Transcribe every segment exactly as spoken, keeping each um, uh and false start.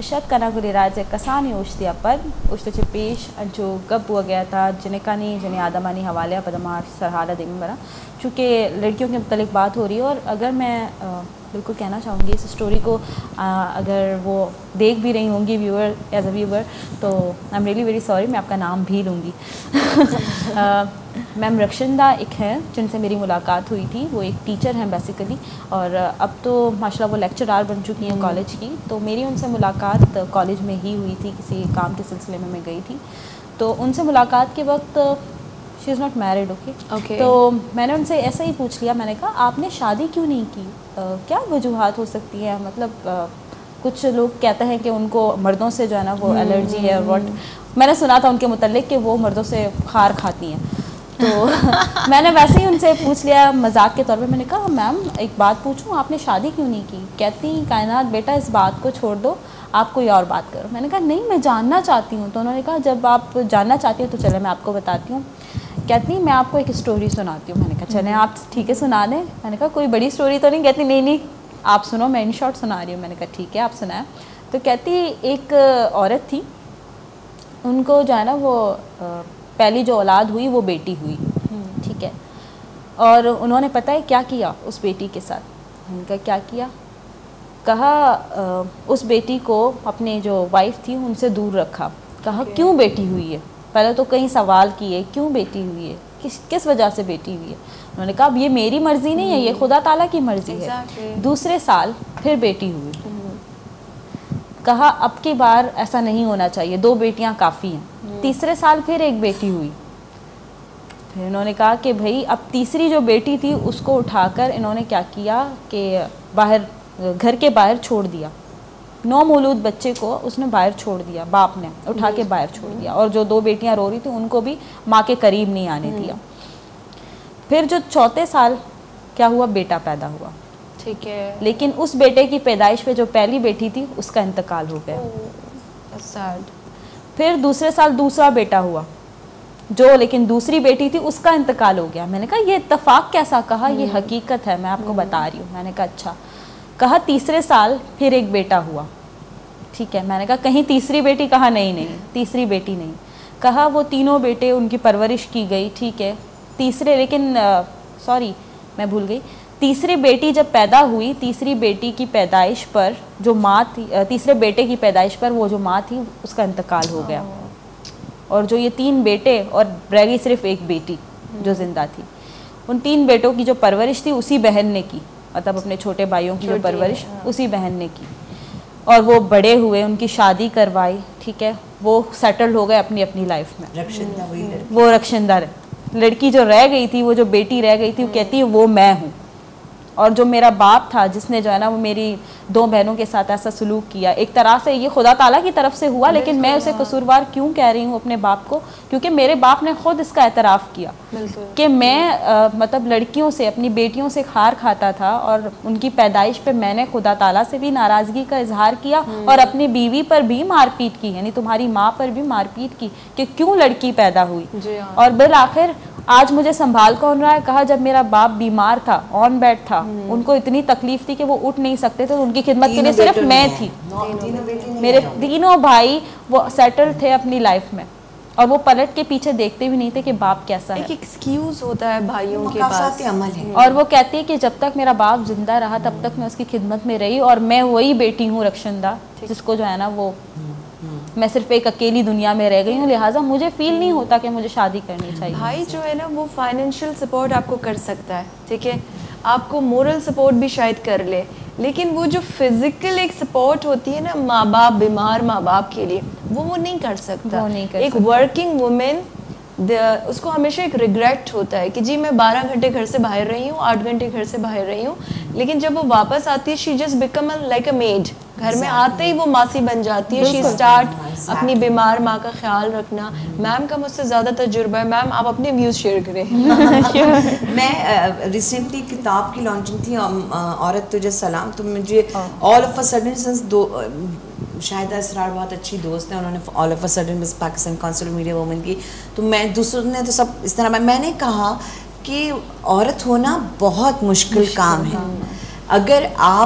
शत कना गुलिराज कसानी उश्तिया पर उश्त पेश जो गप हुआ गया था जिन्हें कनी जिन्हें आदमानी हवाले पदमार सरहाला दिन बरा, चूँकि लड़कियों के मुतलिक बात हो रही है और अगर मैं आ, बिल्कुल कहना चाहूँगी इस स्टोरी को आ, अगर वो देख भी रही होंगी व्यूअर एज अ व्यूअर तो I am really very sorry, मैं आपका नाम भी लूँगी। मैम रक्षिंदा एक हैं जिनसे मेरी मुलाकात हुई थी, वो एक टीचर हैं बेसिकली और अब तो माशाल्लाह वो लेक्चरार बन चुकी हैं कॉलेज की। तो मेरी उनसे मुलाकात कॉलेज में ही हुई थी, किसी काम के सिलसिले में मैं गई थी। तो उनसे मुलाकात के वक्त she is not married, okay, तो मैंने उनसे ऐसा ही पूछ लिया, मैंने कहा आपने शादी क्यों नहीं की, uh, क्या वजूहात हो सकती है, मतलब uh, कुछ लोग कहते हैं कि उनको मर्दों से जो है ना वो एलर्जी है और व्हाट, मैंने सुना था उनके मुतल्लिक कि वो मर्दों से खार खाती हैं। तो मैंने वैसे ही उनसे पूछ लिया मजाक के तौर पे, मैंने कहा मैम एक बात पूछूं, आपने शादी क्यों नहीं की? कहती कायनात बेटा इस बात को छोड़ दो, आप कोई और बात करो। मैंने कहा नहीं मैं जानना चाहती हूँ। तो उन्होंने कहा जब आप जानना चाहती हो तो चले मैं आपको बताती हूँ। कहती मैं आपको एक स्टोरी सुनाती हूँ। मैंने कहा चलें आप ठीक है सुना दें। मैंने कहा कोई बड़ी स्टोरी तो नहीं? कहती नहीं नहीं आप सुनो, मैं इन शॉर्ट सुना रही हूँ। मैंने कहा ठीक है आप सुनाएं। तो कहती एक औरत थी, उनको जो है ना वो पहली जो औलाद हुई वो बेटी हुई, ठीक है, और उन्होंने पता है क्या किया उस बेटी के साथ? उनका क्या किया, कहा उस बेटी को अपने जो वाइफ थी उनसे दूर रखा। कहा okay. क्यों बेटी हुई है? पहले तो कई सवाल किए, क्यों बेटी हुई है, किस किस वजह से बेटी हुई है? उन्होंने कहा अब ये मेरी मर्ज़ी नहीं है, ये खुदा ताला की मर्ज़ी exactly. है। दूसरे साल फिर बेटी हुई। कहा अब की बार ऐसा नहीं होना चाहिए, दो बेटियां काफ़ी हैं। तीसरे साल फिर एक बेटी हुई। फिर इन्होंने कहा कि भाई अब तीसरी जो बेटी थी उसको उठाकर इन्होंने क्या किया कि बाहर घर के बाहर छोड़ दिया। नौ मौलूद बच्चे को उसने बाहर छोड़ दिया, बाप ने उठा के बाहर छोड़ दिया, और जो दो बेटियां रो रही थी उनको भी माँ के करीब नहीं आने दिया। फिर जो चौथे साल क्या हुआ, बेटा पैदा हुआ, ठीक है, लेकिन उस बेटे की पैदाइश पे जो पहली बेटी थी उसका इंतकाल हो गया। सैड। फिर दूसरे साल दूसरा बेटा हुआ, जो लेकिन दूसरी बेटी थी उसका इंतकाल हो गया। मैंने कहा ये इत्तेफाक कैसा? कहा ये हकीकत है, मैं आपको बता रही हूँ। मैंने कहा अच्छा। कहा तीसरे साल फिर एक बेटा हुआ, ठीक है। मैंने कहा कहीं तीसरी बेटी? कहा नहीं नहीं तीसरी बेटी नहीं। कहा वो तीनों बेटे उनकी परवरिश की गई, ठीक है। तीसरे लेकिन सॉरी मैं भूल गई, तीसरी बेटी जब पैदा हुई, तीसरी बेटी की पैदाइश पर जो माँ थी, तीसरे बेटे की पैदाइश पर वो जो माँ थी उसका इंतकाल हो गया। और जो ये तीन बेटे और रह गई सिर्फ एक बेटी जो जिंदा थी, उन तीन बेटों की जो परवरिश थी उसी बहन ने की, मतलब अपने छोटे भाइयों की जो परवरिश उसी बहन ने की। और वो बड़े हुए, उनकी शादी करवाई, ठीक है, वो सेटल्ड हो गए अपनी अपनी लाइफ में। रक्षिंदा वही लड़की, वो रक्षिंदा लड़की जो रह गई थी, वो जो बेटी रह गई थी, वो कहती है वो मैं हूँ। और जो मेरा बाप था जिसने जो है ना वो मेरी दो बहनों के साथ ऐसा सलूक किया, एक तरह से ये खुदा ताला की तरफ से हुआ, लेकिन मैं उसे कसूरवार क्यों कह रही हूँ अपने बाप को? क्योंकि मेरे बाप ने खुद इसका एतराफ़ किया कि मैं आ, मतलब लड़कियों से, अपनी बेटियों से खार खाता था, और उनकी पैदाइश पे मैंने खुदा ताला से भी नाराज़गी का इजहार किया और अपनी बीवी पर भी मारपीट की, यानी तुम्हारी माँ पर भी मारपीट की कि क्यों लड़की पैदा हुई। और बिल आखिर आज मुझे संभाल कौन रहा है? कहा जब मेरा बाप बीमार था, ऑन बेड था, उनको इतनी तकलीफ थी कि वो उठ नहीं सकते थे, तो उनकी खिदमत के लिए सिर्फ मैं थी। मेरे तीनों भाई वो सेटल थे अपनी लाइफ में, और वो पलट के पीछे देखते भी नहीं थे कि बाप कैसा है। एक एक्सक्यूज होता है भाइयों के पास, अमल है। और वो कहती है कि जब तक मेरा बाप जिंदा रहा तब तक मैं उसकी खिदमत में रही, और मैं वही बेटी हूँ रक्षिंदा जिसको जो है ना वो मैं सिर्फ एक अकेली दुनिया में रह गई हूँ, लिहाजा मुझे फील नहीं होता कि मुझे शादी करनी चाहिए। भाई जो है ना वो फाइनेंशियल सपोर्ट आपको कर सकता है, ठीक है, आपको मोरल सपोर्ट भी शायद कर ले, लेकिन वो जो फिजिकल एक सपोर्ट होती है ना माँ बाप, बीमार माँ बाप के लिए, वो वो नहीं कर सकता। वो नहीं कर एक वर्किंग वुमेन उसको हमेशा एक रिग्रेट होता है कि जी मैं बारह घंटे घर से बाहर रही हूँ, आठ घंटे घर से बाहर रही हूँ, लेकिन जब वो वापस आती है she just become like a maid. घर में आते ही वो मासी बन जाती है। शी स्टार्ट अपनी बीमार माँ का ख्याल रखना। मैम का मुझसे ज़्यादा तजुर्बा है, मैम आप अपने व्यूज़ शेयर करें। मैं रिसेंटली uh, किताब की लॉन्चिंग थी, औरत तुझे सलाम, तो मुझे all of a sudden since दो शाहिदा इसरार बहुत अच्छी दोस्त हैं, उन्होंने all of a sudden miss Pakistan council of media women की, तो मैं दूसरों ने तो सब इस तरह, मैंने कहा कि औरत होना बहुत मुश्किल काम है। अगर आप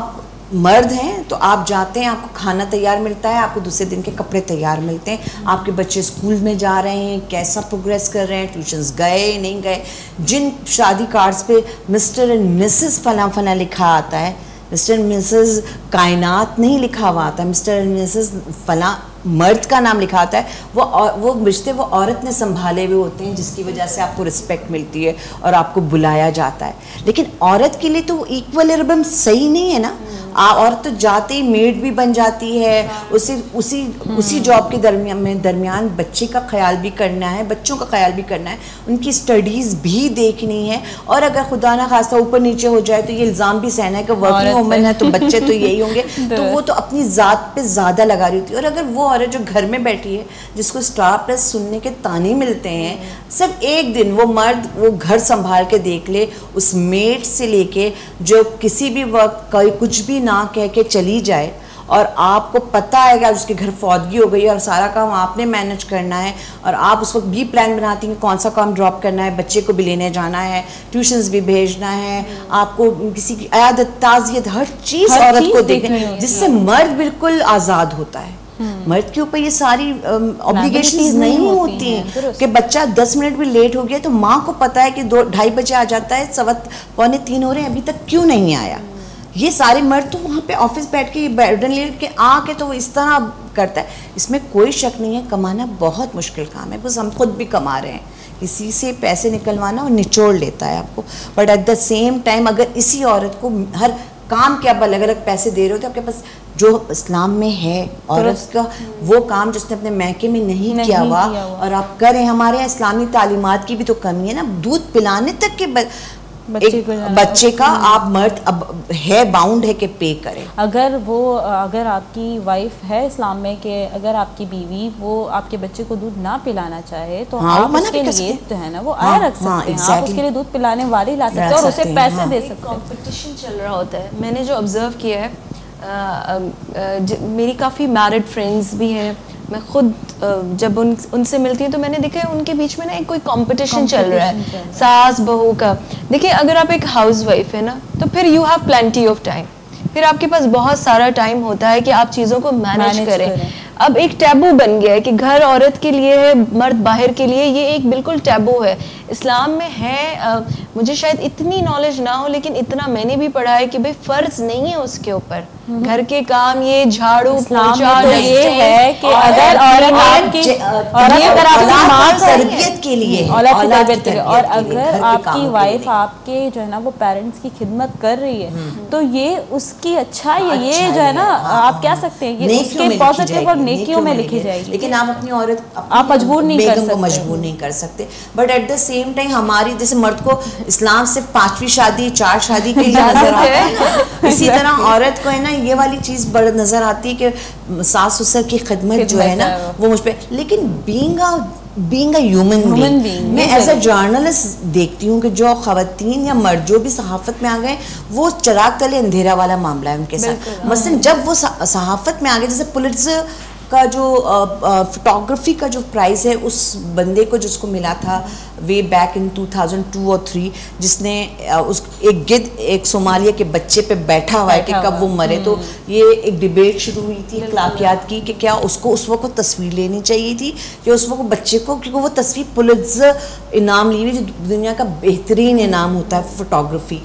मर्द हैं तो आप जाते हैं, आपको खाना तैयार मिलता है, आपको दूसरे दिन के कपड़े तैयार मिलते हैं, आपके बच्चे स्कूल में जा रहे हैं, कैसा प्रोग्रेस कर रहे हैं, ट्यूशन्स गए नहीं गए। जिन शादी कार्ड्स पे मिस्टर एंड मिसेस फला फला लिखा आता है, मिस्टर एंड मिसेस कायनात नहीं लिखा हुआ आता है, मिस्टर एंड मिसेस फला मर्द का नाम लिखा आता है, वो वो रिश्ते वो औरत ने संभाले हुए होते हैं, जिसकी वजह से आपको रिस्पेक्ट मिलती है और आपको बुलाया जाता है। लेकिन औरत के लिए तो इक्वलिब्रियम सही नहीं है ना। औरत तो जाते ही मेड भी बन जाती है, उसी उसी उसी जॉब के दरमियान में दरमियान बच्चे का ख्याल भी करना है, बच्चों का ख्याल भी करना है, उनकी स्टडीज़ भी देखनी है, और अगर खुदा ना खास्ता ऊपर नीचे हो जाए तो ये इल्ज़ाम भी सहना है कि वर्किंग वुमन है तो बच्चे तो यही होंगे। तो वो तो अपनी ज़ात पे ज़्यादा लगा रही होती है। और अगर वो औरत जो घर में बैठी है, जिसको स्टार प्लस सुनने के ताने मिलते हैं, सिर्फ एक दिन वो मर्द वो घर संभाल के देख ले, उस मेड से लेके जो किसी भी वक्त कोई कुछ भी ना कह के चली जाए, और आपको पता है कि आज उसके घर फौदगी हो गई है और सारा काम आपने मैनेज करना है, और आप उस वक्त भी प्लान बनाती हैं कौन सा काम ड्रॉप करना है, बच्चे को भी लेने जाना है, ट्यूशन्स भी भेजना है, आपको किसी की आदत ताज़ियत हर चीज़ औरत को देखनी है, जिससे मर्द बिल्कुल आज़ाद होता है। मर्द के ऊपर ये सारी ऑब्लिगेशंस नहीं होती हैं कि बच्चा दस मिनट भी लेट हो गया तो माँ को पता है कि दो ढाई बजे आ जाता है, सवा पौने तीन हो रहे हैं, अभी तक क्यों नहीं आया। ये सारे मर्द तो वहाँ पे ऑफिस बैठ के बर्डन ले के आके तो वो इस तरह करता है। इसमें कोई शक नहीं है, कमाना बहुत मुश्किल काम है, बस हम खुद भी कमा रहे हैं, किसी से पैसे निकलवाना और निचोड़ लेता है आपको। But at the same time अगर इसी औरत को हर काम के आप अलग अलग पैसे दे रहे हो तो आपके पास जो इस्लाम में है औरत का वो काम जिसने अपने मैके में नहीं, नहीं किया हुआ और आप करें। हमारे यहाँ इस्लामी तालीमात की भी तो कमी है ना, दूध पिलाने तक के ब... बच्चे, बच्चे का आप मर्द अब है बाउंड है कि पे करें। अगर वो अगर आपकी वाइफ है इस्लाम में कि अगर आपकी बीवी वो आपके बच्चे को दूध ना पिलाना चाहे तो हाँ, आप उसके लिए तो है ना वो हाँ, आया रख सकते हाँ, हैं exactly. आप उसके लिए दूध पिलाने वाले ला सकते हैं और उसे पैसे हाँ, दे सकते हैं। कंपटीशन चल रहा होता है। मैंने जो ऑब्जर्व किया है, आ, आ, ज, मेरी काफ़ी मैरिड फ्रेंड्स भी हैं, मैं खुद जब उन उनसे मिलती हूँ तो मैंने देखा है उनके बीच में ना एक कोई कंपटीशन चल रहा है सास बहू का। देखिए अगर आप एक हाउसवाइफ है ना तो फिर you have plenty of time, फिर आपके पास बहुत सारा टाइम होता है कि आप चीज़ों को मैनेज करें। करें अब एक टैबू बन गया है कि घर औरत के लिए है, मर्द बाहर के लिए, ये एक बिल्कुल टैबू है। इस्लाम में है, आ, मुझे शायद इतनी नॉलेज ना हो लेकिन इतना मैंने भी पढ़ा है कि भाई फ़र्ज नहीं है उसके ऊपर घर के काम, ये झाड़ू पोछा तो ये है कि अगर औरत आपकी अगर आपकी माँ तरबियत के लिए औलाद की तरबियत के लिए और अगर आपकी वाइफ आपके जो है ना वो पेरेंट्स की खिदमत कर रही है तो ये उसकी अच्छाई है, ये जो है ना आप कह सकते हैं ये उसके पॉजिटिव और नेकियों में लिखी जाएगी। लेकिन आप अपनी औरत आप मजबूर नहीं कर सकते, मजबूर नहीं कर सकते। But at the same time हमारी जैसे मर्द को इस्लाम सिर्फ पांचवी शादी चार शादी के लिए नजर आता है ना, इसी तरह औरत को है ना ये वाली चीज बड़ नजर आती है कि सास ससुर की खिदमत जो है ना वो मुझ पे। लेकिन being a being a human being, मैं एज अ जर्नलिस्ट देखती हूँ कि जो खवातीन या मर्द जो भी सहाफत में आ गए वो चिराग तले अंधेरा वाला मामला है उनके साथ। मसलन जब वो सहाफत में आ गए, जैसे पुलित्ज़र का जो फोटोग्राफी का जो प्राइज़ है उस बंदे को जिसको मिला था way back in two thousand two और थ्री, जिसने उस एक गिद्ध एक सोमालिया के बच्चे पे बैठा हुआ है कि कब वो मरे, तो ये एक डिबेट शुरू हुई थी अखलाकियात की कि क्या उसको उस वक्त तस्वीर लेनी चाहिए थी कि उस वक्त बच्चे को, क्योंकि वो तस्वीर पुलित्ज़र इनाम ली हुई जो दुनिया का बेहतरीन इनाम होता है फोटोग्राफी,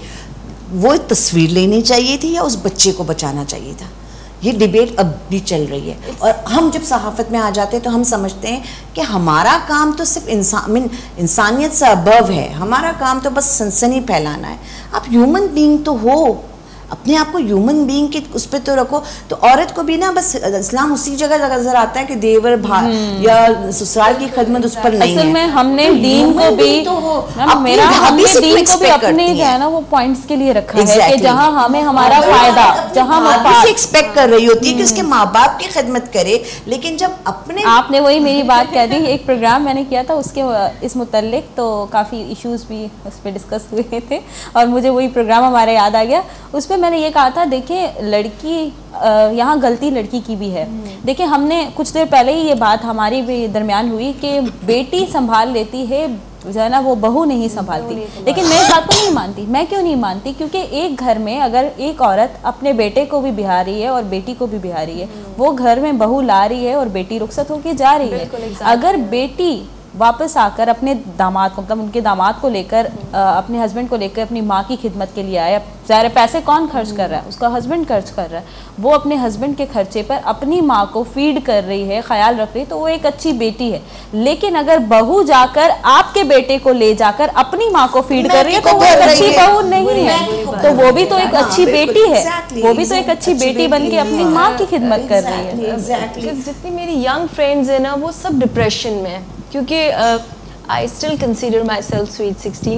वो तस्वीर लेनी चाहिए थी या उस बच्चे को बचाना चाहिए था। ये डिबेट अब भी चल रही है। और हम जब सहाफ़त में आ जाते हैं तो हम समझते हैं कि हमारा काम तो सिर्फ इंसान मीन इंसानियत से अबव है, हमारा काम तो बस सनसनी फैलाना है। आप ह्यूमन बीइंग तो हो, अपने आप को ह्यूमन बीइंग के उस पर तो रखो। तो औरत को भी ना बस इस्लाम उसी जगह नजर आता है कि देवर भाई या ससुराल की खिदमत उस पर नहीं है। असल में हमने तो दीन को भी तो मेरा हमने दीन को भी अपने जो है ना वो पॉइंट्स के लिए रखा exactly. है कि जहाँ हमें हमारा फायदा, जहाँ हम एक्सपेक्ट कर रही होती है कि उसके माँ बाप की खिदमत करे, लेकिन जब अपने आपने वही मेरी बात कह दी। एक प्रोग्राम मैंने किया था उसके इस मुतल्लिक तो काफ़ी इश्यूज भी उस पर डिस्कस हुए थे और मुझे वही प्रोग्राम हमारा याद आ गया। उस पर मैंने ये कहा था, देखिए लड़की यहाँ गलती लड़की की भी है। देखिए हमने कुछ देर पहले ही ये बात हमारी भी दरमियान हुई कि बेटी संभाल लेती है जो है ना, वो बहू नहीं संभालती। लेकिन मैं इस बात को नहीं मानती। मैं क्यों नहीं मानती? क्योंकि एक घर में अगर एक औरत अपने बेटे को भी बिहा रही है और बेटी को भी बिहा रही है, वो घर में बहू ला रही है और बेटी रुखसत होके जा रही है। अगर बेटी वापस आकर अपने दामाद को, मतलब उनके दामाद को लेकर, अपने हस्बैंड को लेकर अपनी माँ की खिदमत के लिए आया, ज़ाहिर पैसे कौन खर्च कर रहा है? उसका हस्बैंड खर्च कर रहा है। वो अपने हस्बैंड के खर्चे पर अपनी माँ को फीड कर रही है, ख्याल रख रही है, तो वो एक अच्छी बेटी है। लेकिन अगर बहू जाकर आपके बेटे को ले जाकर अपनी माँ को फीड कर रही है तो वो एक अच्छी बहू नहीं है, तो वो भी तो एक अच्छी बेटी है। वो भी तो एक अच्छी बेटी बन के अपनी माँ की खिदमत कर रही है। जितनी मेरी यंग फ्रेंड्स है ना, वो सब डिप्रेशन में है, क्योंकि I still consider myself sweet sixteen.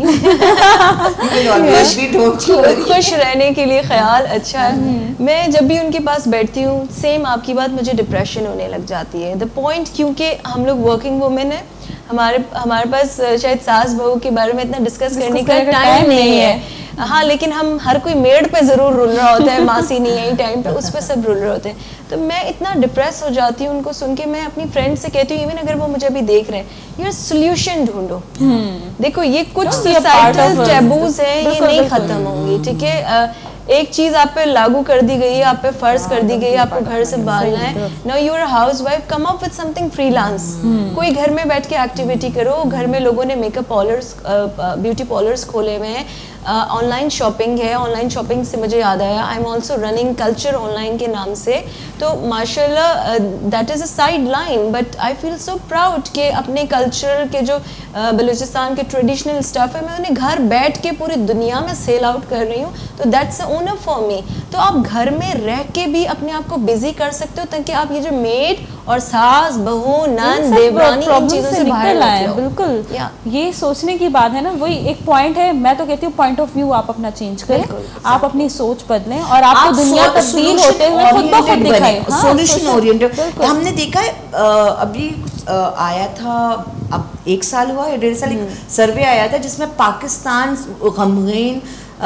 खुश रहने के लिए ख्याल अच्छा है। मैं जब भी उनके पास बैठती हूँ, सेम आपकी बात, मुझे डिप्रेशन होने लग जाती है। द पॉइंट, क्योंकि हम लोग वर्किंग वुमेन है, हमारे हमारे पास शायद सास बहू के बारे में इतना डिस्कस करने का टाइम नहीं है। हाँ, लेकिन हम हर कोई मेड पे ज़रूर रुल रहा होता है, मासी नहीं है टाइम पे, उस पर सब रुल रहे होते हैं। तो मैं इतना डिप्रेस हो जाती हूँ उनको सुन के। मैं अपनी फ्रेंड से कहती हूँ, इवन अगर वो मुझे अभी देख रहे हैं, यार सोल्यूशन ढूंढो। देखो ये कुछ सोसाइटल टैबूज हैं, ये नहीं खत्म होंगी, ठीक है। एक चीज आप पे लागू कर दी गई है, आप पे फर्ज कर दी गई है, आपको घर से बाहरना है। Now you are a housewife, come up with something freelance. कोई घर में बैठ के एक्टिविटी करो। घर में लोगों ने मेकअप पार्लर्स, ब्यूटी पार्लर्स खोले हुए हैं, ऑनलाइन uh, शॉपिंग है। ऑनलाइन शॉपिंग से मुझे याद आया, I am also running culture online के नाम से। तो माशाल्लाह that is a side line, but I feel so proud कि अपने कल्चर के जो uh, बलूचिस्तान के ट्रेडिशनल स्टफ है, मैं उन्हें घर बैठ के पूरी दुनिया में सेल आउट कर रही हूँ। तो that's a honour for me. तो आप घर में रह के भी अपने आप को बिजी कर सकते हो, ताकि आप ये जो मेड और सास बहू नन देवरानी इन चीज़ों से बाहर आए। बिल्कुल, ये सोचने की बात है ना, वही एक पॉइंट है। मैं तो कहती हूँ पॉइंट ऑफ व्यू आप अपना चेंज करें, आप अपनी सोच बदलें और आपको दुनिया तब्दील होते हुए खुद ब खुद दिखाए। Solution oriented. हमने देखा है अभी आया था, अब एक साल हुआ या डेढ़ साल, एक सर्वे आया था जिसमें पाकिस्तान गमगीन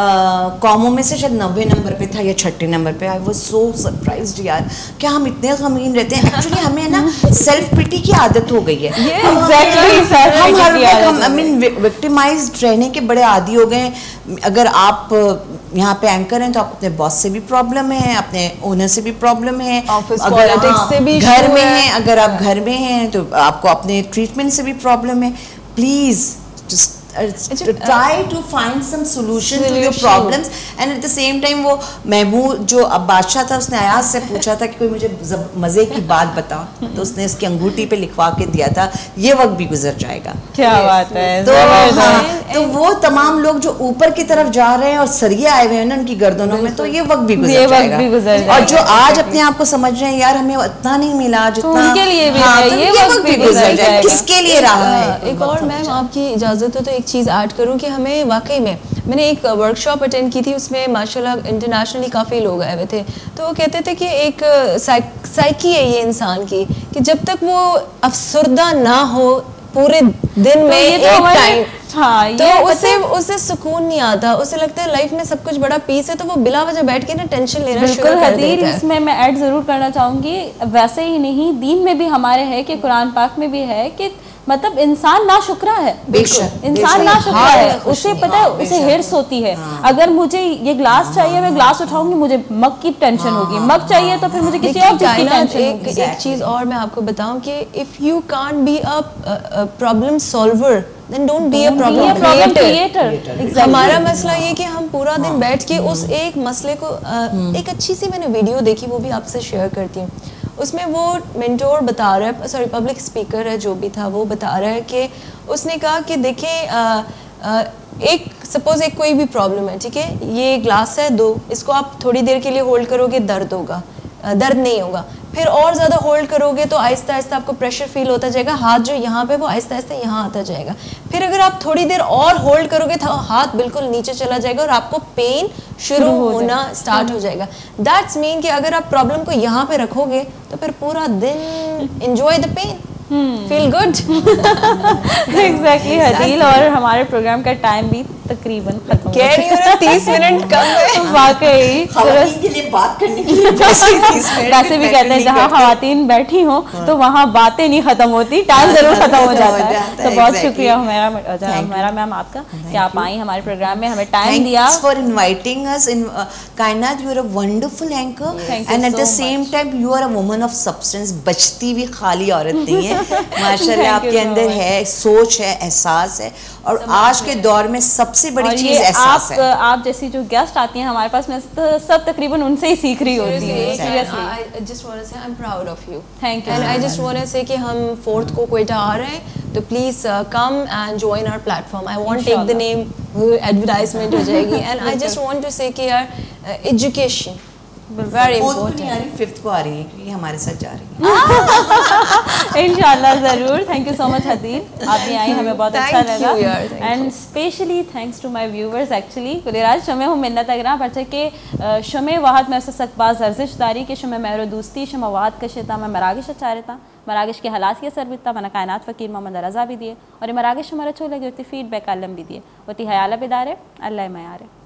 कौमों में से शायद नब्बे नंबर पे था या छठे नंबर पे। आई वाज सो सरप्राइज्ड यार, क्या हम इतने गमगीन रहते हैं। एक्चुअली हमें ना सेल्फ पिटी की आदत हो गई है। एग्जैक्टली, हम हर वक्त आई मीन विक्टिमाइज्ड रहने के बड़े आदी हो गए हैं। अगर आप यहाँ पे एंकर हैं तो आपको अपने बॉस से भी प्रॉब्लम है, अपने ओनर से भी प्रॉब्लम है, ऑफिस पॉलिटिक्स से भी, घर में हैं, अगर आप घर में हैं तो आपको अपने ट्रीटमेंट से भी प्रॉब्लम है। Please just try to find some solution to your problems and at the same time वो महमूद जो अब बादशाह था, उसने अयाज से पूछा था कि कोई मुझे मजे की बात बता, तो उसने इसकी अंगूठी पे लिखवा के दिया था, ये वक्त भी गुजर जाएगा। क्या बात है। तो हाँ, तो वो तमाम लोग जो ऊपर की तरफ जा रहे हैं और सरिये आए हुए हैं ना उनकी गर्दनों में, तो ये वक्त भी गुजर जाएगा। और जो आज अपने आप को समझ रहे हैं यार हमें इतना नहीं मिला जितना, उनके लिए भी हाँ, ये वक्त भी गुजर जाएगा। किसके लिए रहा है। एक और मैम आपकी इजाजत हो तो एक चीज़ ऐड करूं कि हमें वाकई में, मैंने एक वर्कशॉप अटेंड की थी, उसमें माशाल्लाह इंटरनेशनली काफ़ी लोग आए हुए थे। तो वो कहते थे कि एक साइकी है ये इंसान की, कि जब तक वो अफसरदा ना हो पूरे दिन में एक टाइम, हाँ, तो उसे उसे सुकून नहीं आता, उसे लगता है लाइफ में सब कुछ बड़ा पीस है, तो वो बिला वजह बैठ के ना टेंशन लेना शुरू कर देता है। इसमें मैं ऐड जरूर करना चाहूँगी, वैसे ही नहीं दीन में भी हमारे है कि कुरान पाक में भी है कि मतलब इंसान ना शुक्रा है। बेशक इंसान ना शुक्रा है, उसे पता है, उसे हिर्स होती है। अगर मुझे ये ग्लास चाहिए, मैं ग्लास उठाऊंगी, मुझे मग की टेंशन होगी, मग चाहिए तो फिर मुझे किसी और चीज की टेंशन होगी। एक चीज और मैं आपको बताऊं कि if you can't be a problem solver then don't be a problem creator। हमारा मसला ये कि हम पूरा दिन बैठ के उस एक मसले को, एक अच्छी सी मैंने वीडियो देखी, वो भी आपसे शेयर करती हूँ। उसमें वो मेंटोर बता रहा है, सॉरी पब्लिक स्पीकर है जो भी था, वो बता रहा है कि उसने कहा कि देखें, एक सपोज एक कोई भी प्रॉब्लम है, ठीक है, ये ग्लास है दो, इसको आप थोड़ी देर के लिए होल्ड करोगे, दर्द होगा, दर्द नहीं होगा, फिर और ज़्यादा होल्ड करोगे तो आहिस्ता आहिस्ता आपको प्रेशर फील होता जाएगा, हाथ जो यहाँ पे वो आहिस्ता आहिस्ता यहाँ आता जाएगा, फिर अगर आप थोड़ी देर और होल्ड करोगे तो हाथ बिल्कुल नीचे चला जाएगा और आपको पेन शुरू होना स्टार्ट हो जाएगा। दैट्स मीन कि अगर आप प्रॉब्लम को यहाँ पे रखोगे तो फिर पूरा दिन enjoy the pain, feel good. Exactly Hadeel, और हमारे प्रोग्राम का टाइम भी तकरीबन खत्म कह रही हूँ तीस मिनट कम है वाकई। खवातीन के लिए बात करने के लिए वैसे भी कहते हैं जहाँ खवातीन बैठी हो तो वहाँ बातें नहीं खत्म होती, टाइम जरूर खत्म हो जाता है। तो बहुत शुक्रिया हुमैरा मैम आपका कि आप आई हमारे प्रोग्राम में, हमें टाइम दिया। Thanks for inviting us in uh, कायनात, you are a wonderful anchor and at the same time you are a woman of substance। बचती हुई खाली औरत नहीं है, माशाल्लाह आपके अंदर है, सोच है, एहसास है, और आज के दौर में सबसे बड़ी चीज एहसास है। आप जैसी जो गेस्ट आती हैं हमारे पास, मैं तो सब तकरीबन उनसे ही सीख रही होती है। I just want to say I'm proud of you. Thank you. And I just want to say कि हम फोर्थ को क्वेटा आ रहे हैं, तो please come and join our platform. I want take the name, advertisement हो जाएगी। And I just want to say कि यार एजुकेशन वेरी इंपॉर्टेंट। फिफ्थ को आ रही है क्योंकि हमारे साथ जा रही है। इंशाल्लाह ज़रूर। Thank you so much Hadeel, आप भी आई, हमें बहुत अच्छा लगा। And specially thanks to my viewers actually कुलिराज शमे हूँ मिन्नत अगरा बच्चे के शमे वाहद में सकबाज अर्जिश दारी के शमे महरो दोस्ती शमा वाहद कशेता में मरागिश अचारता मरागिश के हालात ये सरबिता मना कायनात फ़कीर मोहम्मद रज़ा भी दिए, और ये मरागिश हमारा छो लगे होती फीडबैक आलम भी दिए होती हयाला बिदारे अल्लाह मयारे।